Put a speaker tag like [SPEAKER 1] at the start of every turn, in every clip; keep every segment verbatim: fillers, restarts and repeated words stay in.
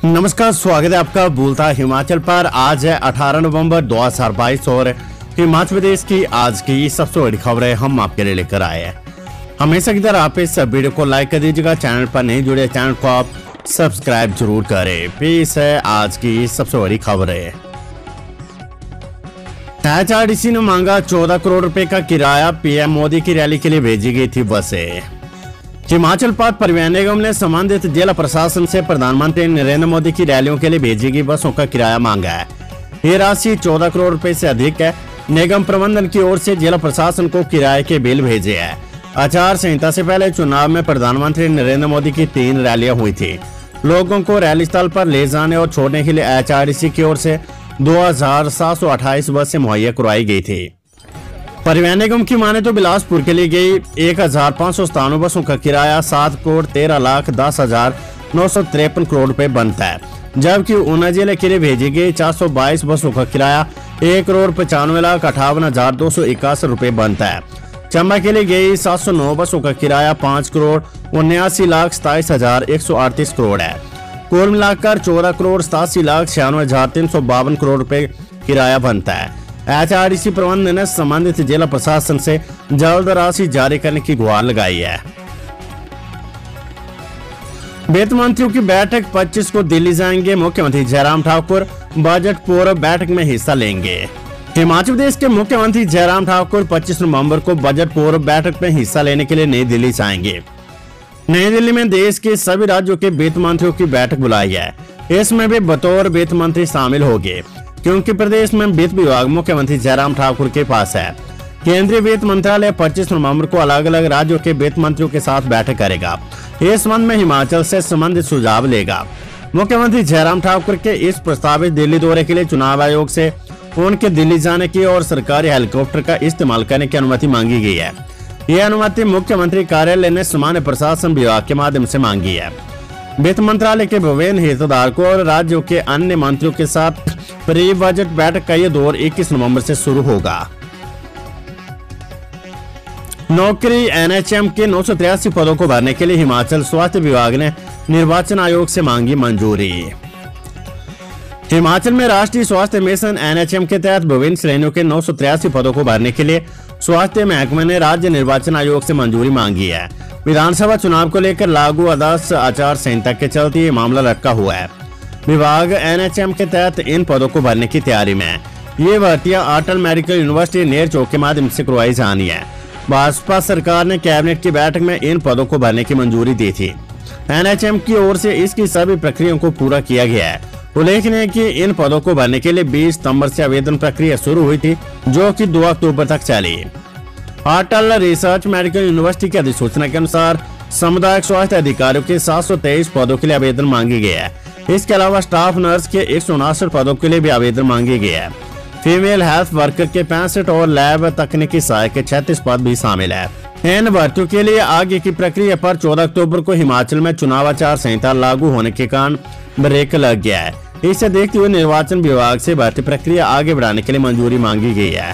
[SPEAKER 1] नमस्कार, स्वागत है आपका बोलता हिमाचल पर। आज है अठारह नवंबर दो हज़ार बाईस और हिमाचल प्रदेश की आज की सबसे बड़ी खबरें हम आपके लिए लेकर आए हैं। हमेशा की तरह आप इस वीडियो को लाइक कर दीजिएगा। चैनल पर नहीं जुड़े चैनल को आप सब्सक्राइब जरूर करें। पेश है आज की सबसे बड़ी खबरें। एच आर टी सी ने मांगा चौदह करोड़ रुपए का किराया। पीएम मोदी की रैली के लिए भेजी गई थी बसें। हिमाचल पथ परिवहन निगम ने संबंधित जिला प्रशासन से प्रधानमंत्री नरेंद्र मोदी की रैलियों के लिए भेजी गई बसों का किराया मांगा है। ये राशि चौदह करोड़ रुपए से अधिक है। निगम प्रबंधन की ओर से जिला प्रशासन को किराए के बिल भेजे हैं। आचार संहिता से पहले चुनाव में प्रधानमंत्री नरेंद्र मोदी की तीन रैलियां हुई थी। लोगों को रैली स्थल पर ले जाने और छोड़ने के लिए एच आर टी सी की ओर से दो हजार सात सौ अट्ठाईस बसें मुहैया करवाई गई थी। परिवहन निगम की माने तो बिलासपुर के लिए गई एक हजार पाँच सौ सतानवे बसों का किराया सात करोड़ तेरह लाख दस हजार नौ सौ तिरपन करोड़ रुपए बनता है, जबकि ऊना जिले के लिए भेजी गई चार सौ बाईस बसों का किराया एक करोड़ पचानवे लाख अठावन हजार दो सौ इक्यासी रुपए बनता है। चंबा के लिए गई सात सौ नौ बसों का किराया पाँच करोड़ उन्यासी लाख सताईस हजार एक सौ अड़तीस करोड़ है। कुल मिलाकर चौदह करोड़ सतासी लाख छियानवे हजार तीन सौ बावन करोड़ रुपए किराया बनता है। एच आर टी सी प्रबंधन ने संबंधित जिला प्रशासन से जल्द राशि जारी करने की गुहार लगाई है। वित्त मंत्रियों की बैठक पच्चीस को दिल्ली जाएंगे। मुख्यमंत्री जयराम ठाकुर बजट पूर्व बैठक में हिस्सा लेंगे। हिमाचल प्रदेश के मुख्यमंत्री जयराम ठाकुर पच्चीस नवंबर को बजट पूर्व बैठक में हिस्सा लेने के लिए नई दिल्ली जाएंगे। नई दिल्ली में देश के सभी राज्यों के वित्त मंत्रियों की बैठक बुलाई है। इसमें भी बतौर वित्त मंत्री शामिल होंगे, क्योंकि प्रदेश में वित्त विभाग मुख्यमंत्री जयराम ठाकुर के पास है। केंद्रीय वित्त मंत्रालय पच्चीस नवंबर को अलग अलग राज्यों के वित्त मंत्रियों के साथ बैठक करेगा। इस संबंध में हिमाचल से संबंधित सुझाव लेगा। मुख्यमंत्री जयराम ठाकुर के इस प्रस्तावित दिल्ली दौरे के लिए चुनाव आयोग से उनके दिल्ली जाने की और सरकारी हेलीकॉप्टर का इस्तेमाल करने की अनुमति मांगी गई है। यह अनुमति मुख्यमंत्री कार्यालय ने सामान्य प्रशासन विभाग के माध्यम से मांगी है। वित्त मंत्रालय के विभिन्न हितधारकों और राज्यों के अन्य मंत्रियों के साथ प्री बजट बैठक का यह दौर इक्कीस नवंबर से शुरू होगा। नौकरी एन एच एम के नौ सौ तिरासी पदों को भरने के लिए हिमाचल स्वास्थ्य विभाग ने निर्वाचन आयोग से मांगी मंजूरी। हिमाचल में राष्ट्रीय स्वास्थ्य मिशन एन एच एम के तहत विभिन्न श्रेणियों के नौ सौ तिरासी पदों को भरने के लिए स्वास्थ्य महकमे ने राज्य निर्वाचन आयोग से मंजूरी मांगी है। विधानसभा चुनाव को लेकर लागू आदर्श आचार संहिता के चलते ये मामला लटका हुआ है। विभाग एन एच एम के तहत इन पदों को भरने की तैयारी में है। ये भर्तियां अटल मेडिकल यूनिवर्सिटी नेर चौक के माध्यम से करवाई जानी है। भाजपा सरकार ने कैबिनेट की बैठक में इन पदों को भरने की मंजूरी दी थी। एन एच एम की ओर से इसकी सभी प्रक्रियाओं को पूरा किया गया है। उल्लेखनीय है कि इन पदों को भरने के लिए बीस सितंबर से आवेदन प्रक्रिया शुरू हुई थी, जो कि दो अक्टूबर तक चली। अटल रिसर्च मेडिकल यूनिवर्सिटी की अधिसूचना के अनुसार सामुदायिक स्वास्थ्य अधिकारियों के सात सौ तेईस पदों के लिए आवेदन मांगी गई है। इसके अलावा स्टाफ नर्स के एक सौ उनासठ पदों के लिए भी आवेदन मांगी गई है। फीमेल हेल्थ वर्कर के पैंसठ और लैब तकनीकी सहायक के छत्तीस पद भी शामिल है। इन भर्तियों के लिए आगे की प्रक्रिया पर चौदह अक्टूबर को हिमाचल में चुनाव आचार संहिता लागू होने के कारण ब्रेक लग गया है। इसे देखते हुए निर्वाचन विभाग से भर्ती प्रक्रिया आगे बढ़ाने के लिए मंजूरी मांगी गई है।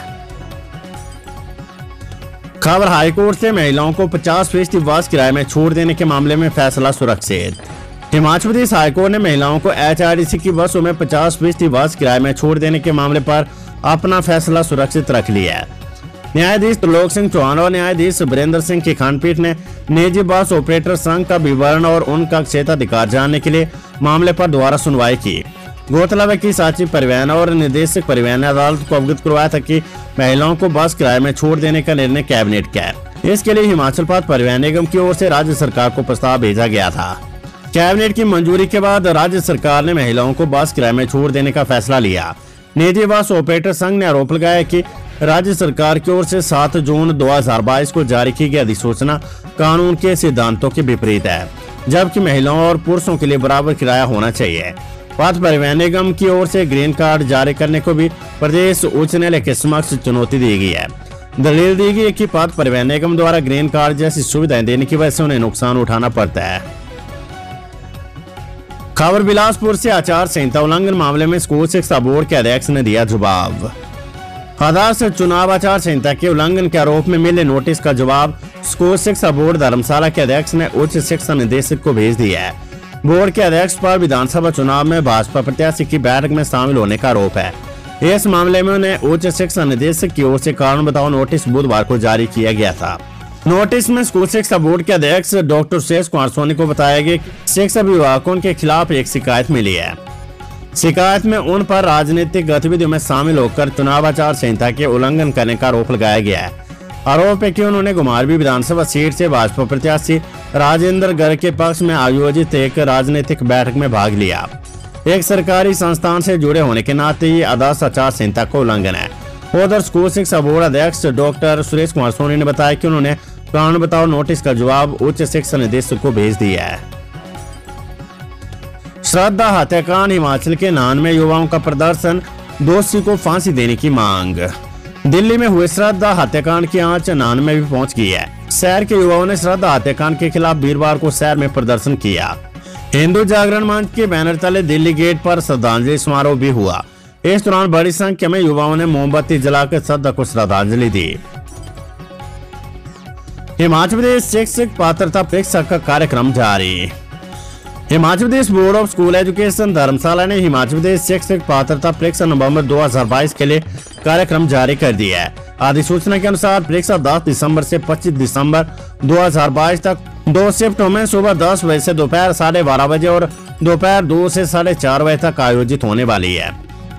[SPEAKER 1] खबर हाईकोर्ट से महिलाओं को पचास फीसदी बस किराए में छूट देने के मामले में फैसला सुरक्षित। हिमाचल प्रदेश हाईकोर्ट ने महिलाओं को एच आर टी सी की बसों में पचास फीसदी बस किराए में छूट देने के मामले पर अपना फैसला सुरक्षित रख लिया है। न्यायाधीश त्रिलोक सिंह चौहान और न्यायाधीश वीरेंद्र सिंह की खंडपीठ ने निजी बस ऑपरेटर संघ का विवरण और उनका क्षेत्राधिकार जानने के लिए मामले पर दोबारा सुनवाई की। गौरतलब है कि सचिव परिवहन और निदेशक परिवहन ने अदालत को अवगत करवाया था कि महिलाओं को बस किराए में छूट देने का निर्णय कैबिनेट का है। इसके लिए हिमाचल पथ परिवहन निगम की ओर से राज्य सरकार को प्रस्ताव भेजा गया था। कैबिनेट की मंजूरी के बाद राज्य सरकार ने महिलाओं को बस किराए में छूट देने का फैसला लिया। निजी बस ऑपरेटर संघ ने आरोप लगाया कि राज्य सरकार की ओर से सात जून दो हजार बाईस को जारी की गई अधिसूचना कानून के सिद्धांतों के विपरीत है, जबकि महिलाओं और पुरुषों के लिए बराबर किराया होना चाहिए। पथ परिवहन निगम की ओर से ग्रीन कार्ड जारी करने को भी प्रदेश उच्च न्यायालय के समक्ष चुनौती दी गई है। दलील दी गई है कि पथ परिवहन निगम द्वारा ग्रीन कार्ड जैसी सुविधाएं देने की वजह से उन्हें नुकसान उठाना पड़ता है। खबर बिलासपुर से आचार संहिता उल्लंघन मामले में स्कूल शिक्षा बोर्ड के अध्यक्ष ने दिया जवाब। आदर्श चुनाव आचार संहिता के उल्लंघन के आरोप में मिले नोटिस का जवाब स्कूल शिक्षा बोर्ड धर्मशाला के अध्यक्ष ने उच्च शिक्षा निदेशक को भेज दिया है। बोर्ड के अध्यक्ष पर विधानसभा चुनाव में भाजपा प्रत्याशी की बैठक में शामिल होने का आरोप है। इस मामले में उन्हें उच्च शिक्षा निदेशक की ओर से कारण बताओ नोटिस बुधवार को जारी किया गया था। नोटिस में स्कूल शिक्षा बोर्ड के अध्यक्ष डॉक्टर सुरेश कुमार सोनी को बताया गया कि शिक्षा अभिभावकों के खिलाफ एक शिकायत मिली है। शिकायत में उन पर राजनीतिक गतिविधियों में शामिल होकर चुनाव आचार संहिता के उल्लंघन करने का आरोप लगाया गया है। आरोप है कि उन्होंने घुमारवी विधानसभा सीट से भाजपा प्रत्याशी राजेंद्र गर्ग के पक्ष में आयोजित एक राजनीतिक बैठक में भाग लिया। एक सरकारी संस्थान से जुड़े होने के नाते ये आदर्श आचार संहिता का उल्लंघन है। उधर स्कूल शिक्षा बोर्ड अध्यक्ष डॉक्टर सुरेश कुमार सोनी ने बताया कि उन्होंने कारण बताओ नोटिस का जवाब उच्च शिक्षा निदेशक को भेज दिया है। श्रद्धा हत्याकांड, हिमाचल के नानवे युवाओं का प्रदर्शन, दोषी को फांसी देने की मांग। दिल्ली में हुए श्रद्धा हत्याकांड की आंच नान में भी पहुंच गई है। शहर के युवाओं ने श्रद्धा हत्याकांड के खिलाफ वीरवार को शहर में प्रदर्शन किया। हिंदू जागरण मंच के बैनर तले दिल्ली गेट पर श्रद्धांजलि समारोह भी हुआ। इस दौरान बड़ी संख्या में युवाओं ने मोमबत्ती जलाकर श्रद्धा को श्रद्धांजलि दी। हिमाचल प्रदेश शिक्षक पात्रता परीक्षा का कार्यक्रम जारी। Himachal Pradesh board of school education Dharamshala ने हिमाचल प्रदेश शिक्षक पात्रता परीक्षा नवंबर दो हज़ार बाईस के लिए कार्यक्रम जारी कर दिया है। अधिसूचना के अनुसार परीक्षा दस दिसंबर से पच्चीस दिसंबर दो हज़ार बाईस तक दो शिफ्टों में सुबह दस बजे से दोपहर साढ़े बारह बजे और दोपहर दो से साढ़े चार बजे तक आयोजित होने वाली है।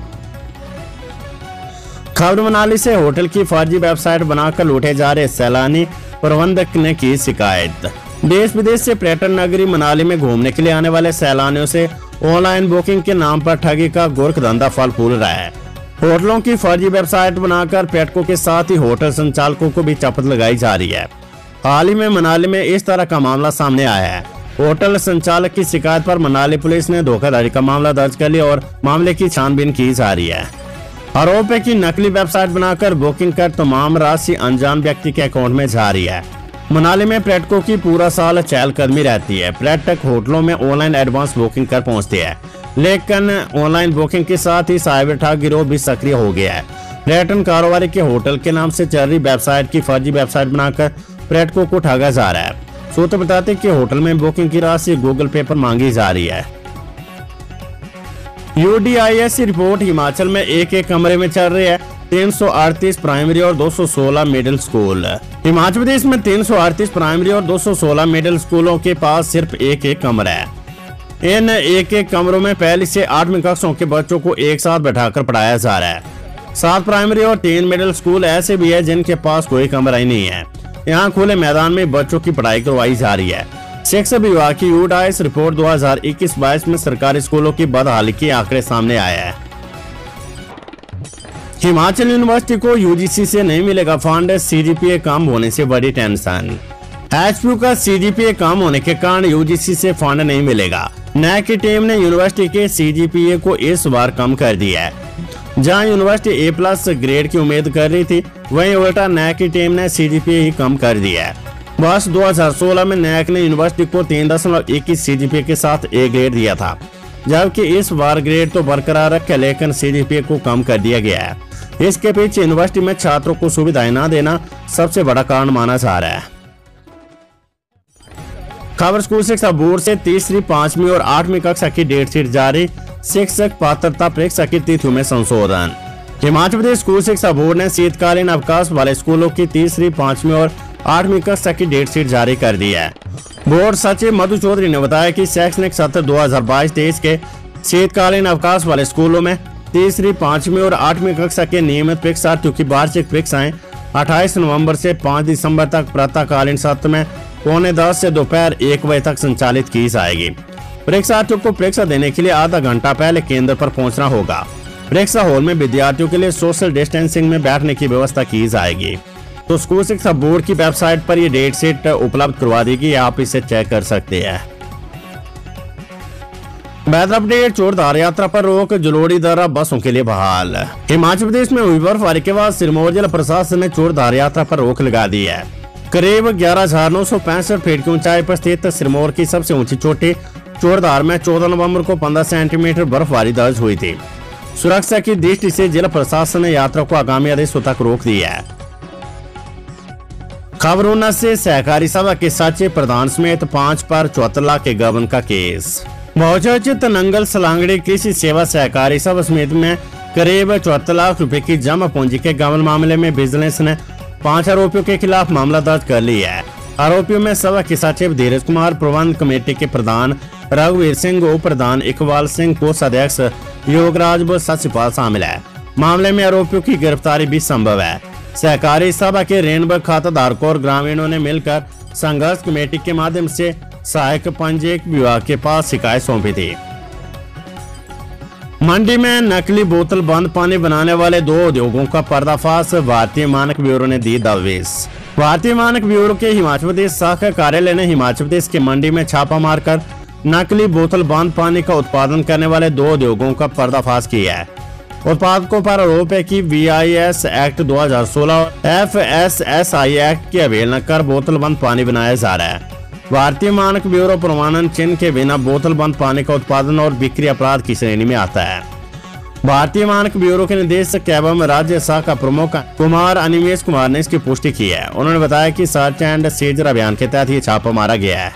[SPEAKER 1] खबर मनाली से होटल की फर्जी वेबसाइट बनाकर लूटे जा रहे सैलानी, प्रबंधक ने की शिकायत। देश विदेश से पर्यटन नगरी मनाली में घूमने के लिए आने वाले सैलानियों से ऑनलाइन बुकिंग के नाम पर ठगी का गोरख धंधा फल फूल रहा है। होटलों की फर्जी वेबसाइट बनाकर पर्यटकों के साथ ही होटल संचालकों को भी चपत लगाई जा रही है। हाल ही में मनाली में इस तरह का मामला सामने आया है। होटल संचालक की शिकायत पर मनाली पुलिस ने धोखाधड़ी का मामला दर्ज कर लिया और मामले की छानबीन की जा रही है। आरोप है कि नकली वेबसाइट बनाकर बुकिंग कर तमाम राशि अनजान व्यक्ति के अकाउंट में जा रही है। मनाली में पर्यटकों की पूरा साल चहलकदमी रहती है। पर्यटक होटलों में ऑनलाइन एडवांस बुकिंग कर पहुंचते हैं, लेकिन ऑनलाइन बुकिंग के साथ ही साइबर ठग गिरोह भी सक्रिय हो गया है। पर्यटन कारोबारी के होटल के नाम से चल रही वेबसाइट की फर्जी वेबसाइट बनाकर पर्यटकों को ठगा जा रहा है। सूत्र बताते कि होटल में बुकिंग की राशि गूगल पे पर मांगी जा रही है। यू डी आई एस की रिपोर्ट, हिमाचल में एक एक कमरे में चल रही है तीन सौ अड़तीस प्राइमरी और दो सौ सोलह मिडिल स्कूल। हिमाचल प्रदेश में तीन सौ अड़तीस प्राइमरी और दो सौ सोलह मिडिल स्कूलों के पास सिर्फ एक एक कमरा है। इन एक एक कमरों में पहली से आठवीं कक्षों के बच्चों को एक साथ बैठाकर पढ़ाया जा रहा है। सात प्राइमरी और तीन मिडिल स्कूल ऐसे भी है जिनके पास कोई कमरा ही नहीं है। यहाँ खुले मैदान में बच्चों की पढ़ाई करवाई जा रही है। शिक्षा विभाग की U D I S report दो हज़ार इक्कीस बाईस में सरकारी स्कूलों की बदहाली के आंकड़े सामने आए हैं। हिमाचल यूनिवर्सिटी को यू जी सी से नहीं मिलेगा fund, C G P A कम होने से बड़ी टेंशन। एच पी यू का सी जी पी ए कम होने के कारण यू जी सी से फंड नहीं मिलेगा। नैक की टीम ने यूनिवर्सिटी के सी जी पी ए को इस बार कम कर दिया है। जहां यूनिवर्सिटी ए प्लस ग्रेड की उम्मीद कर रही थी, वहीं उल्टा नैक की टीम ने सी जी पी ए ही कम कर दिया है। वर्ष दो हज़ार सोलह में नैक ने यूनिवर्सिटी को तीन दशमलव इक्कीस सी जी पी ए के साथ ए ग्रेड दिया था, जबकि इस बार ग्रेड तो बरकरार रखा, लेकिन सी जी पी ए को कम कर दिया गया है। इसके पीछे यूनिवर्सिटी में छात्रों को सुविधाएं न देना सबसे बड़ा कारण माना जा रहा है। खबर स्कूल शिक्षा बोर्ड से तीसरी, पांचवी और आठवीं कक्षा की डेट शीट जारी। शिक्षक पात्रता परीक्षा की तिथियों में संशोधन। हिमाचल प्रदेश स्कूल शिक्षा बोर्ड ने शीतकालीन अवकाश वाले स्कूलों की तीसरी, पांचवी और आठवीं कक्षा की डेट शीट जारी कर दी है। बोर्ड सचिव मधु चौधरी ने बताया कि शैक्षणिक सत्र दो हज़ार बाईस तेईस के शीतकालीन अवकाश वाले स्कूलों में तीसरी, पांचवी और आठवीं कक्षा के नियमित परीक्षार्थियों की वार्षिक परीक्षाएं अट्ठाईस नवंबर से पाँच दिसंबर तक प्रातःकालीन सत्र में पौने दस से दोपहर एक बजे तक संचालित की जाएगी। परीक्षार्थियों को परीक्षा देने के लिए आधा घंटा पहले केंद्र पर पहुंचना होगा। परीक्षा हॉल में विद्यार्थियों के लिए सोशल डिस्टेंसिंग में बैठने की व्यवस्था की जाएगी। तो स्कूल शिक्षा बोर्ड की वेबसाइट पर ये डेट शीट उपलब्ध करवा देगी, आप इसे चेक कर सकते हैं। वेदर अपडेट, चोरधार यात्रा पर रोक, जलोड़ी दर्रा बसों के लिए बहाल। हिमाचल प्रदेश में हुई बर्फबारी के बाद सिरमौर जिला प्रशासन ने चोरधार यात्रा पर रोक लगा दी है। करीब ग्यारह हजार नौ सौ पैंसठ फीट की ऊंचाई पर स्थित सिरमौर की सबसे ऊंची चोटी चोरधार में चौदह नवंबर को पंद्रह सेंटीमीटर बर्फबारी दर्ज हुई थी। सुरक्षा की दृष्टि से जिला प्रशासन ने यात्रा को आगामी आदेशों तक रोक दिया है। खबरों से सहकारी सभा के सचिव प्रधान समेत पाँच पर चौहत्तर लाख के गबन का केस। बहुचर्चित नंगल सलांगड़ी कृषि सेवा सहकारी सभा समिति में करीब चौहत्तर लाख रुपए की जमा पूंजी के गबन मामले में विजिलेंस ने पांच आरोपियों के खिलाफ मामला दर्ज कर लिया है। आरोपियों में सभा के सचिव धीरज कुमार, प्रबंध कमेटी के प्रधान रघुवीर सिंह, उप प्रधान इकबाल सिंह, कोषाध्यक्ष योगराज व सचिपाल शामिल है। मामले में आरोपियों की गिरफ्तारी भी संभव है। सहकारी सभा के ऋण व खाता धारकों और ग्रामीणों ने मिलकर संघर्ष कमेटी के माध्यम से सहायक पंजीयक विभाग के पास शिकायत सौंपी थी। मंडी में नकली बोतल बंद पानी बनाने वाले दो उद्योगों का पर्दाफाश, भारतीय मानक ब्यूरो ने दी दबिश। भारतीय मानक ब्यूरो के हिमाचल प्रदेश शाखा कार्यालय ने हिमाचल प्रदेश के मंडी में छापा मारकर नकली बोतल बंद पानी का उत्पादन करने वाले दो उद्योगों का पर्दाफाश किया है। उत्पादकों पर आरोप है कि वी आई एस एक्ट दो हजार सोलह और F S S I act की अवहेलना कर बोतल बंद पानी बनाया जा रहा है। भारतीय मानक ब्यूरो प्रमाणन चिन्ह के बिना बोतल बंद पानी का उत्पादन और बिक्री अपराध की श्रेणी में आता है। भारतीय मानक ब्यूरो के निदेशक एवं राज्य शाखा प्रमुख कुमार अनिमेश कुमार ने इसकी पुष्टि की है। उन्होंने बताया कि सर्च एंड सीजर अभियान के तहत ये छापा मारा गया है।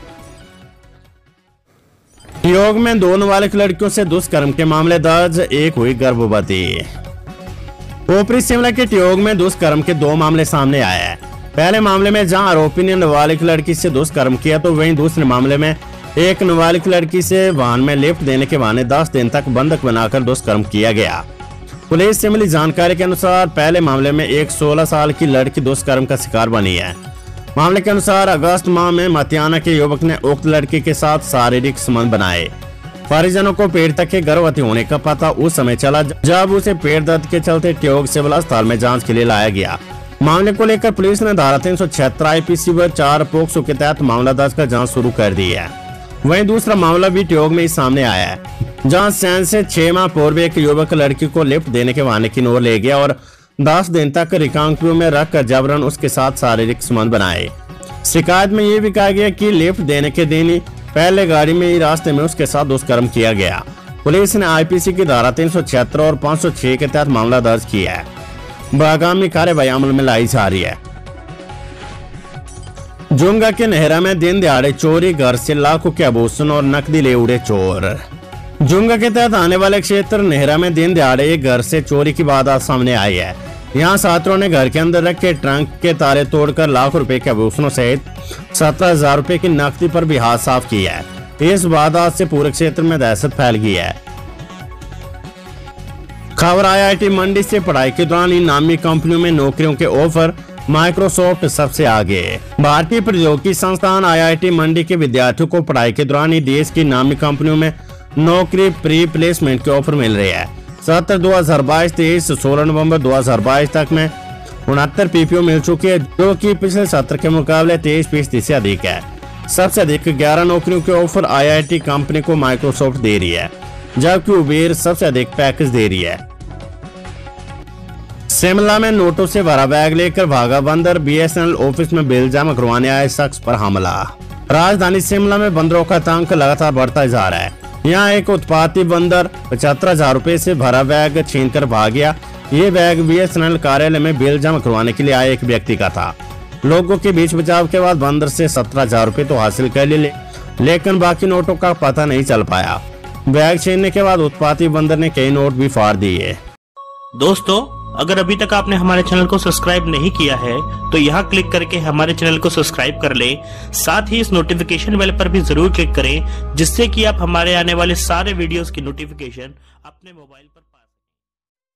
[SPEAKER 1] योग में दो नाबालिग लड़कियों से दुष्कर्म के मामले दर्ज, एक हुई गर्भवती। ऊपरी शिमला के ट्योग में दुष्कर्म के दो मामले सामने आए हैं। पहले मामले में जहां आरोपी ने नाबालिग लड़की से दुष्कर्म किया, तो वहीं दूसरे मामले में एक नाबालिग लड़की से वाहन में लिफ्ट देने के बहाने दस दिन तक बंधक बनाकर दुष्कर्म किया गया। पुलिस से मिली जानकारी के अनुसार पहले मामले में एक सोलह साल की लड़की दुष्कर्म का शिकार बनी है। मामले के अनुसार अगस्त माह में मतियाना के युवक ने उक्त लड़की के साथ शारीरिक संबंध बनाए। परिजनों को पेट तक के गर्भवती होने का पता उस समय चला जब उसे पेट दर्द के चलते ट्योग सिविल अस्पताल में जांच के लिए लाया गया। मामले को लेकर पुलिस ने धारा तीन सौ छिहत्तर आई पी सी व चार पोक्सो के तहत मामला दर्ज कर जांच शुरू कर दी है। वहीं दूसरा मामला भी ट्योग में ही सामने आया है, जहां सैन से छह माह पूर्व एक युवक लड़की को लिफ्ट देने के बहाने की ओर ले गया और दस दिन तक रिकांगपिओ में रखकर जबरन उसके साथ शारीरिक संबंध बनाए। शिकायत में ये भी कहा गया कि लिफ्ट देने के दिन ही पहले गाड़ी में ही रास्ते में उसके साथ दुष्कर्म किया गया। पुलिस ने आई पी सी की धारा तीन सौ छिहत्तर और पाँच सौ छह के तहत मामला दर्ज किया है। आगामी कार्यवाही अमल में लाई जा रही है। जुंगा के नेहरा में दिन दिहाड़े चोरी, घर से लाखों के आभूषण और नकदी ले उड़े चोर। जुंगा के तहत आने वाले क्षेत्र नेहरा में दिन दिहाड़े एक घर से चोरी की वारदात सामने आई है। यहाँ छात्रों ने घर के अंदर रखे ट्रंक के ताले तोड़कर लाखों रुपए के आभूषणों सहित सत्रह हजार रुपए की नकदी पर भी हाथ साफ किया है। इस वारदात से पूरे क्षेत्र में दहशत फैल गई है। खबर आई आई टी मंडी से पढ़ाई के दौरान इन नामी कंपनियों में नौकरियों के ऑफर, माइक्रोसॉफ्ट सबसे आगे। भारतीय प्रौद्योगिकी संस्थान आई आई टी मंडी के विद्यार्थियों को पढ़ाई के दौरान ही देश की नामी कंपनियों में नौकरी प्री प्लेसमेंट के ऑफर मिल रहे हैं। सत्र दो हजार बाईस तेईस सोलह नवंबर दो हजार बाईस तक में उनहत्तर पीपीओ मिल चुकी है, जो कि पिछले सत्र के मुकाबले तेईस फीसदी से अधिक है। सबसे अधिक ग्यारह नौकरियों के offer I I T company को माइक्रोसॉफ्ट दे रही है, जबकि उबेर सबसे अधिक पैकेज दे रही है। शिमला में नोटों से भरा बैग लेकर भागा बंदर, B S N L office में बिल जमा करवाने आए शख्स पर हमला। राजधानी शिमला में बंदरों का आतंक लगातार बढ़ता जा रहा है। यहाँ एक उत्पाती बंदर पचहत्तर हजार रूपए से भरा बैग छीनकर भाग गया। ये bag B S N L कार्यालय में बिल जमा करवाने के लिए आए एक व्यक्ति का था। लोगों के बीच बचाव के बाद बंदर से सत्रह हजार रूपए तो हासिल कर लिए, लेकिन बाकी नोटों का पता नहीं चल पाया। बैग छीनने के बाद उत्पाती बंदर ने कई नोट भी फाड़ दिए।
[SPEAKER 2] दोस्तों, अगर अभी तक आपने हमारे चैनल को सब्सक्राइब नहीं किया है तो यहाँ क्लिक करके हमारे चैनल को सब्सक्राइब कर लें। साथ ही इस नोटिफिकेशन बेल पर भी जरूर क्लिक करें, जिससे कि आप हमारे आने वाले सारे वीडियोस की नोटिफिकेशन अपने मोबाइल पर